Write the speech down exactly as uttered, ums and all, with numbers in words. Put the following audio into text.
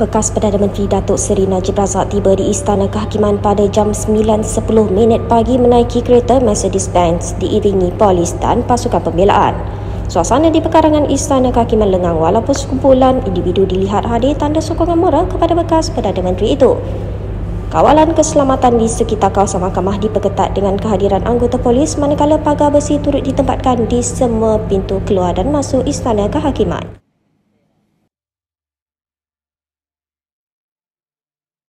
Bekas Perdana Menteri Datuk Seri Najib Razak tiba di Istana Kehakiman pada jam sembilan sepuluh minit pagi menaiki kereta Mercedes-Benz diiringi polis dan pasukan pembelaan. Suasana di pekarangan Istana Kehakiman lengang walaupun sekumpulan individu dilihat hadir tanda sokongan moral kepada bekas Perdana Menteri itu. Kawalan keselamatan di sekitar kawasan mahkamah diperketat dengan kehadiran anggota polis manakala pagar besi turut ditempatkan di semua pintu keluar dan masuk Istana Kehakiman.